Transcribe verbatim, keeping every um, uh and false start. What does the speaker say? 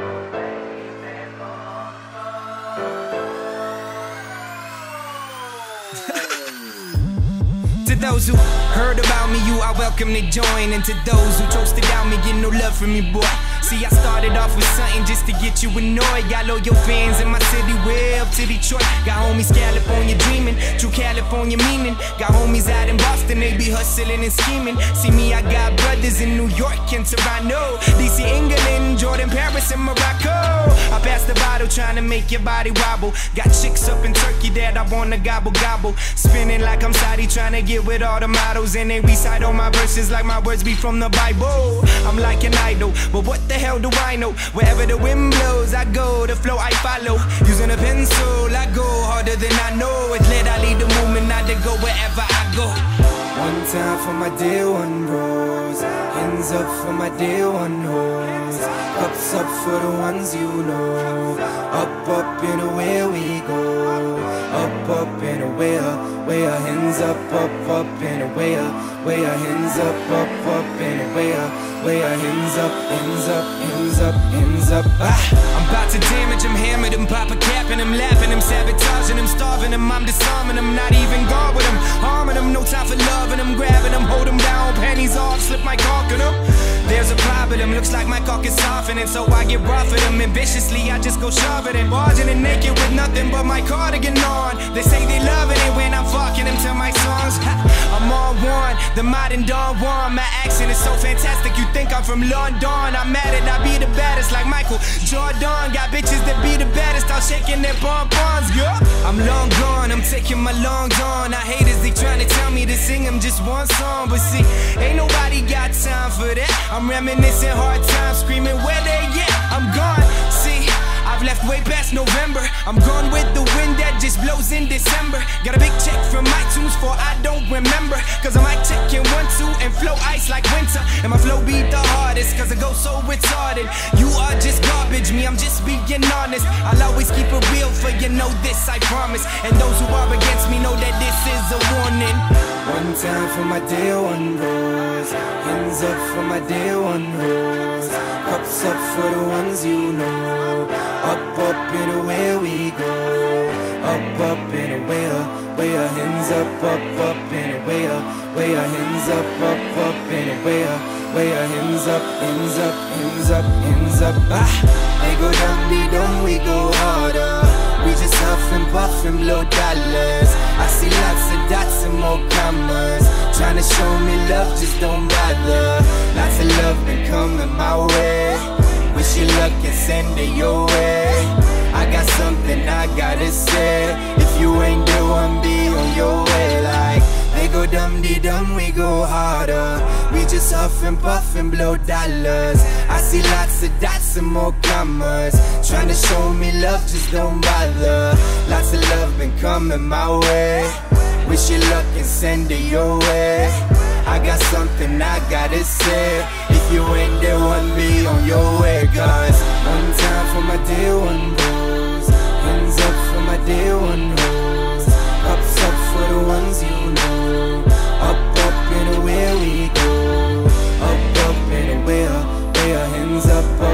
To those who heard about me, you are welcome to join. And to those who chose to doubt me, get no love from me, boy. See, I started off with something just to get you annoyed. Got loyal fans in my city, way up to Detroit. Got homies California dreaming, true California meaning. Got homies out in Boston, they be hustling and scheming. See me, I got brothers in New York and Toronto, D C, England, Jordan, Paris, and Morocco. I pass the bottle, trying to make your body wobble. Got chicks up in Turkey that I wanna gobble gobble. Spinning like I'm Saudi, trying to get with all the models. And they recite all my verses like my words be from the Bible. I'm like an idol, but what the hell do I know? Wherever the wind blows, I go, the flow I follow. Using a pencil, I go harder than I know. It's lit, I lead the movement, not to go wherever I go. One time for my dear one bros, hands up for my dear one hoes, cups up for the ones you know. Up, up and away we go. Up, up and away, way our hands up, up, up and away, way our hands up, up, up and away, way our hands up, hands up, hands up, hands up. Ah. I'm about to damage them, hammer them, pop a cap and them, laughing them, sabotaging them, starving them. I'm disarming them, not even guard with them, harming them. No time for loving them, grabbing them, hold them down, panties off, slip my cock in them. There's a problem, looks like my cock is softening, so I get rough at them. Ambitiously, I just go shoving it, barging and naked with nothing but my cardigan on. They say they loving it when I'm fucking them to my songs. I'm on one, the modern Don Juan. My accent is so fantastic, you think I'm from London. I'm at it, I be the baddest like Michael Jordan. Got bitches that be the baddest, all shaking their bonbons, yeah. I'm long gone, I'm taking my lungs on. I haters, they trying to tell me to sing them just one song, but see, ain't nobody got time for that. I'm reminiscing hard times, screaming where they at. I'm gone, see, I've left way past November. I'm gone with the wind that just blows in December. Got a big check from iTunes for I don't remember, cause I might check in one, two, and flow ice like winter. And my flow be the hardest, cause I go so retarded. You are just garbage, me, I'm just being honest. I'll always keep it real for you, know this, I promise. And those who are against me know that this is a warning. One time for my dear one bros, hands up for my dear one hoes, cups up for the ones you know. Up, up and away we go. Up, up and away, way our hands up, up, up and away, way our hands up, up, up and away, way our hands up, hands up, hands up, hands up. Ah, they go down, they down, we go harder. We just huff and puff and blow dollars. I see lots of dots and more commas. Trying to show me love, just don't bother. Lots of love been coming my way. Wish you luck and send it your way. I got something I gotta say. If you ain't the one, be on your way. Like, they go dum-dee-dum, we go harder. We just huff and puff and blow dollars. I see lots of dots and more commas. Trying to show me love, just don't bother. Lots of love been coming my way. Wish you luck and send it your way. I got something I gotta say. If you ain't the one, be on your way. Cause one time for my dear one bros, hands up for my dear one hoes, cups up for the ones you know. Up, up and away we go. Up, up and away, way our hands up, up.